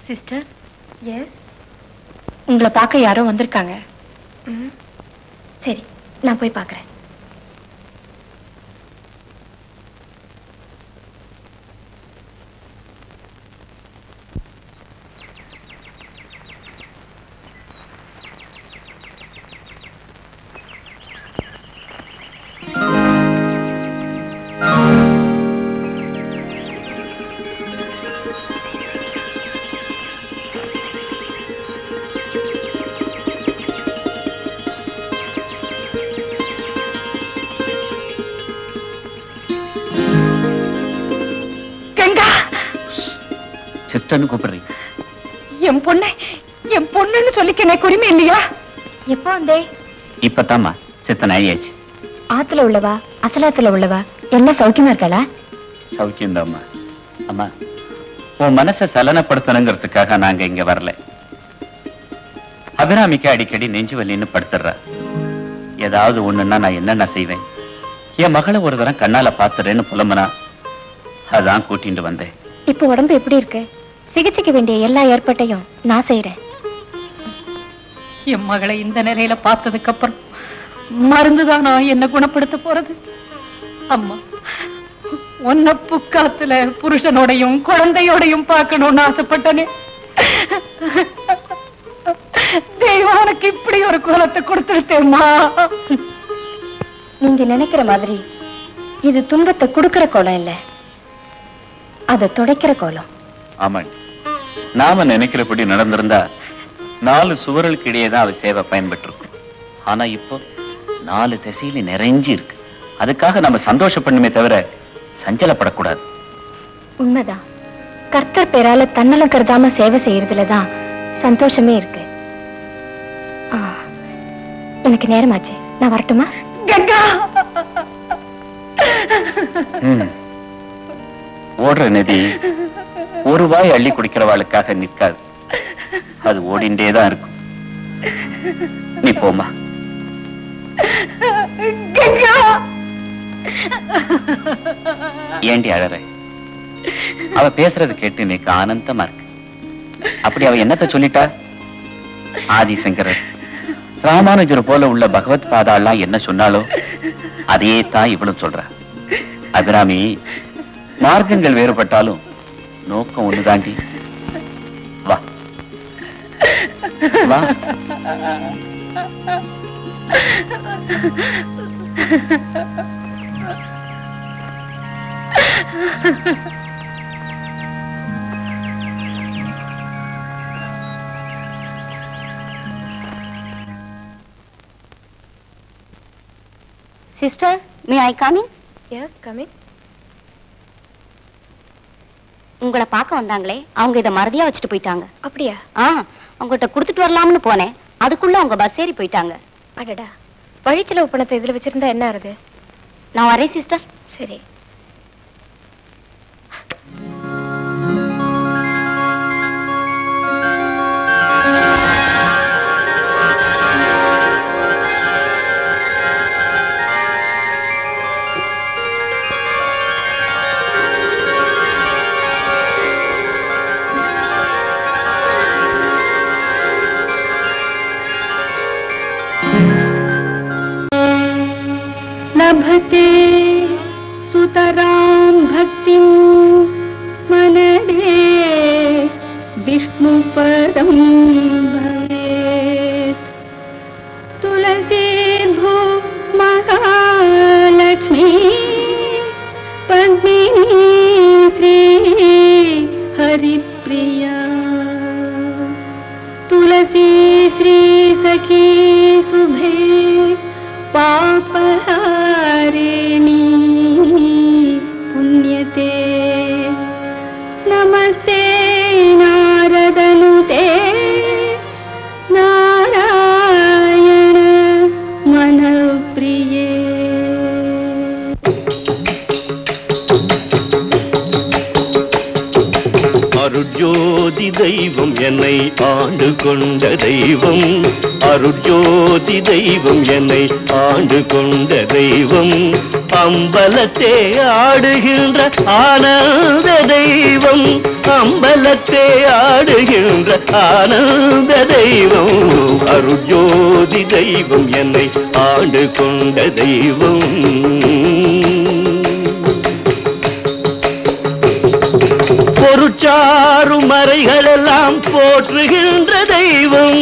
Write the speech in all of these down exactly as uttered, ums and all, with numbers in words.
Sister. S. உங்களை பார்க்க யாரோ வந்திருக்காங்க. சரி, நான் போய் பார்க்கறேன். கூப்பிடுறீங்க? என் பொண்ணை என் பொண்ணுன்னு சொல்லிக்க எனக்கு உரிமை இல்லையா? எப்ப வந்தே? இப்பதாம்மா சித்தன் ஆயாச்சு. ஆத்துல உள்ளவா அசலாத்துல உள்ளவா எல்லாம் சௌக்கியமா இருக்காளா? சௌக்கியம் தாம்மா. அம்மா, உன் மனசை சலனப்படுத்தணுங்கிறதுக்காக நாங்க இங்க வரல. அபிராமிக்கு அடிக்கடி நெஞ்சு வலின்னு படுத்துடுற. ஏதாவது ஒண்ணுன்னா நான் என்னென்ன செய்வேன். என் மகளை ஒரு தரம் கண்ணால பாத்துறேன்னு புலம்புனா அதான் கூட்டிட்டு வந்தேன். இப்ப உடம்பு எப்படி இருக்கு? சிகிச்சைக்கு வேண்டிய எல்லா ஏற்பாட்டையும் நான் செய்யறேன். என் மகளை இந்த நிலையில பார்த்ததுக்கு அப்புறம் மருந்துதான் நான் என்ன குணப்படுத்த போறது? அம்மா, உன்ன புக்காத்துல புருஷனோடையும் குழந்தையோடையும் பார்க்கணும்னு ஆசைப்பட்டனே. தெய்வம் உனக்கு இப்படி ஒரு கோலத்தை கொடுத்துருத்தேம்மா. நீங்க நினைக்கிற மாதிரி இது துன்பத்தை கொடுக்கிற கோலம் இல்ல, அதை துடைக்கிற கோலம். ஆமாங்க, நாம நினைக்கிறபடி நடந்திருந்தா நாலு சுவர்களுக்கு இடையே தான் அவ சேவை பயன்பெற்றிருக்கும். ஆனா இப்போ நாலு திசையில நிறைஞ்சி இருக்கு. அதுக்காக நம்ம சந்தோஷப்படணுமே தவிர சஞ்சலப்படக்கூடாது. உண்மைதான். கர்த்தர் பேரால தன்னலம் கருதாம சேவை செய்யறதுலதான் சந்தோஷமே இருக்கு. எனக்கு நேரமாச்சு, நான் வரட்டுமா? கங்கா, ஓடுற நதி ஒரு வாய் அள்ளி குடிக்கிறவாளுக்காக நிற்காது. அது ஓடிண்டேதான் இருக்கும். நீ போமா. ஏண்டி அழற? அவ பேசுறது கேட்டு எனக்கு ஆனந்தமா இருக்கு. அப்படி அவ என்னத்த சொல்லிட்டா? ஆதிசங்கரர், ராமானுஜர் போல உள்ள பகவத் பாதாலாம் என்ன சொன்னாலோ அதையே தான் இவளும் சொல்ற. அபிராமி, மார்க்கங்கள் வேறுபட்டாலும் நோக்கம் ஒண்ணுதாண்டி. வா வா. Sister, may I come in? Yes, come in. உங்களை பார்க்க வந்தாங்களே, அவங்க இதை மறதியா வச்சுட்டு போயிட்டாங்க. அப்படியா? ஆ, அவங்ககிட்ட கொடுத்துட்டு வரலாம்னு போனேன். அதுக்குள்ள அவங்க பஸ் ஏறி போயிட்டாங்க. அடடா, வழிச்செலவு பணத்தை இதுல வச்சிருந்தா என்ன ஆறுது? நான் வரேன் சிஸ்டர். சரி. लभते सुतरां भक्तिं मनदे विष्णुपदं भवेत्। तुलसी भू महालक्ष्मी पद्मिनी श्री हरिप्रिया। तुलसी श्री सखी शुभे पापहारिणी पुण्यते। नमस्ते नारदनुते नारायण मनप्रिये। அருட்ஜோதி தெய்வம் என்னை ஆண்டு கொண்ட தெய்வம். அருட்ஜோதி தெய்வம் என்னை ஆண்டு கொண்ட தெய்வம். அம்பலத்தே ஆடுகின்ற ஆனந்த தெய்வம் அம்பலத்தே ஆடுகின்ற ஆனந்த தெய்வம் அருட்ஜோதி தெய்வம் என்னை ஆண்டு கொண்ட தெய்வம் பொருட்சாறு மறைகளெல்லாம் போற்றுகின்ற தெய்வம்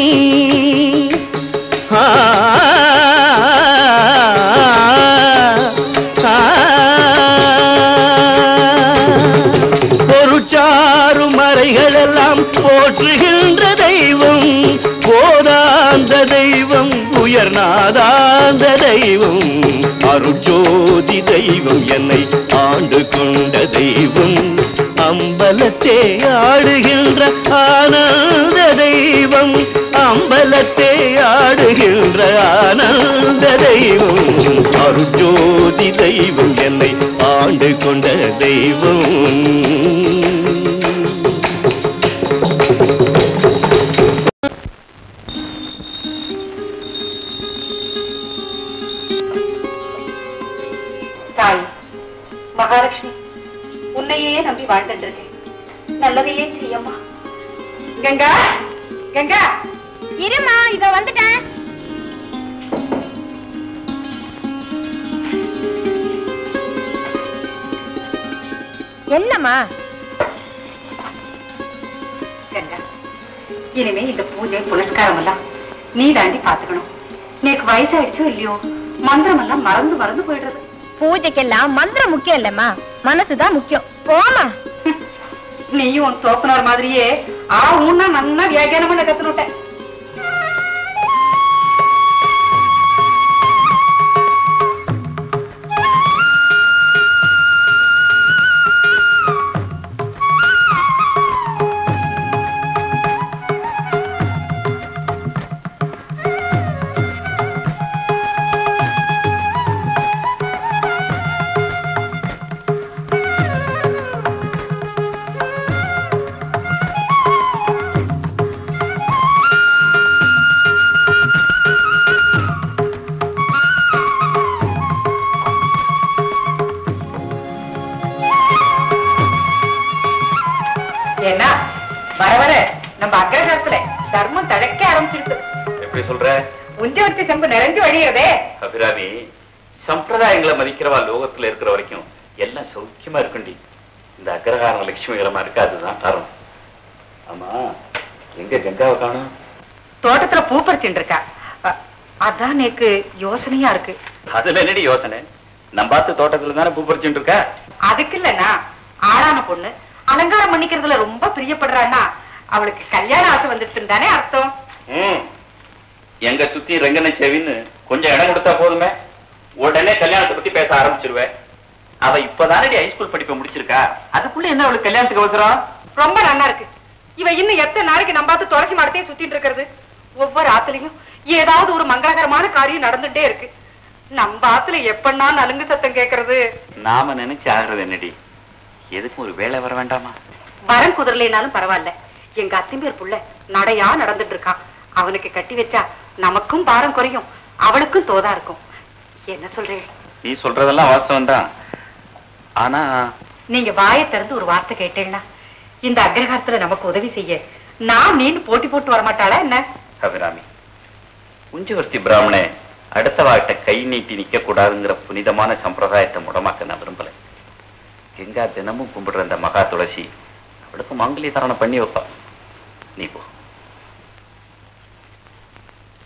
பொருட்சாறு மறைகளெல்லாம் போற்றுகின்ற தெய்வம் போதாந்த தெய்வம் உயர்நாதாந்த தெய்வம் அருட்ஜோதி தெய்வம் என்னை ஆண்டு கொண்ட தெய்வம் அம்பலத்தே ஆடுகின்ற ஆனந்த தெய்வம் அம்பலத்தே ஆடுகின்ற ஆனந்த தெய்வம் அருட்ஜோதி தெய்வம் என்னை ஆண்டு கொண்ட தெய்வம் தாய் மகாலட்சுமி உன்னையே நம்பி வாழ்ந்துட்டு இருக்கேன். நல்லதையே செய்யம்மா. கங்கா கங்கா இருமா, இதோ வந்துட்டேன். என்னம்மா? கங்கா, இனிமே இந்த பூஜை புனஸ்காரம் எல்லாம் நீ தாண்டி பாத்துக்கணும். நேக்கு வயசாயிடுச்சோ இல்லையோ மந்திரம் எல்லாம் மறந்து மறந்து போயிடுறது. பூஜைக்கெல்லாம் மந்திரம் முக்கியம் இல்லம்மா, மனசுதான் முக்கியம். போமா. நீயும் உன் தோப்பனார் மாதிரியே ஆ ஊன்னா நன்னா வியாக்கியானம் பண்ண கத்துனுட்டேன். வர வர நம்ம அக்ரஹாரத்துல தர்மம் தழைக்க ஆரம்பிச்சிருக்கு. எப்படி சொல்ற? உஞ்சவர்த்தி செம்பு நிறைஞ்சு வழியதே. அபிராமி, சம்பிரதாயங்களை மதிக்கிறவா லோகத்துல இருக்கிற வரைக்கும் எல்லாம் சௌக்கியமா இருக்குண்டி. இந்த அக்ரஹாரம் லட்சுமிகரமா இருக்கு, அதுதான் காரணம். ஆமா, எங்க கங்காவை காணும்? தோட்டத்துல பூ பறிச்சுட்டு இருக்கா. அதான் எனக்கு யோசனையா இருக்கு. அதுல என்னடி யோசனை? நம்ம பார்த்து தோட்டத்துல தானே பூ பறிச்சுட்டு இருக்கா. அதுக்கு இல்லன்னா ஆளான பொண்ணு அலங்காரம் பண்ணிக்கிறதுல ரொம்ப பிரியப்படுறான்னா அவளுக்கு கல்யாண ஆசை வந்துட்டு தானே அர்த்தம். எங்க சுத்தி ரெங்கனை செவின்னு கொஞ்சம் இடம் கொடுத்தா போதுமே, உடனே கல்யாணத்தை பத்தி பேச ஆரம்பிச்சிருவேன். அவ இப்பதானே ஹைஸ்கூல் படிப்பை முடிச்சிருக்கா, அதுக்குள்ள என்ன அவளுக்கு கல்யாணத்துக்கு அவசரம்? ரொம்ப நல்லா இருக்கு. இவ இன்னும் எத்தனை நாளைக்கு நம்ம பார்த்து துளசி மரத்தையே சுத்திட்டு இருக்கிறது? ஒவ்வொரு ஆத்துலயும் ஏதாவது ஒரு மங்களகரமான காரியம் நடந்துட்டே இருக்கு. நம்ம ஆத்துல எப்பன்னா நலுங்கு சத்தம் கேட்கறது? நாம நினைச்சு ஆகிறது என்னடி, எதுக்கும் ஒரு வேலை வர வேண்டாமா? வரம் குதிரலைனாலும் பரவாயில்ல, எங்க அத்திம்பேர் புள்ள நடையா நடந்துட்டு இருக்கான். அவனுக்கு கட்டி வச்சா நமக்கும் பாரம் குறையும், அவளுக்கும் தோதா இருக்கும். என்ன சொல்றேன்? நீ சொல்றதெல்லாம் வாஸ்தவம் தான். ஆனா நீங்க வாயை திறந்து ஒரு வார்த்தை கேட்டீங்கன்னா இந்த அக்ரஹாரத்துல நமக்கு உதவி செய்ய நான் நீன்னு போட்டி போட்டு வரமாட்டாளா என்ன? அபிராமி, உஞ்சவர்த்தி பிராமணே அடுத்த வாட்ட கை நீட்டி நிக்க கூடாதுங்கிற புனிதமான சம்பிரதாயத்தை முடமாக்க நான் விரும்பல. கங்கா தினமும் கும்பிடுற அந்த மகா துளசி அவளுக்கு மாங்கல்ய தாரணம் பண்ணி வைப்பா. நீ போ.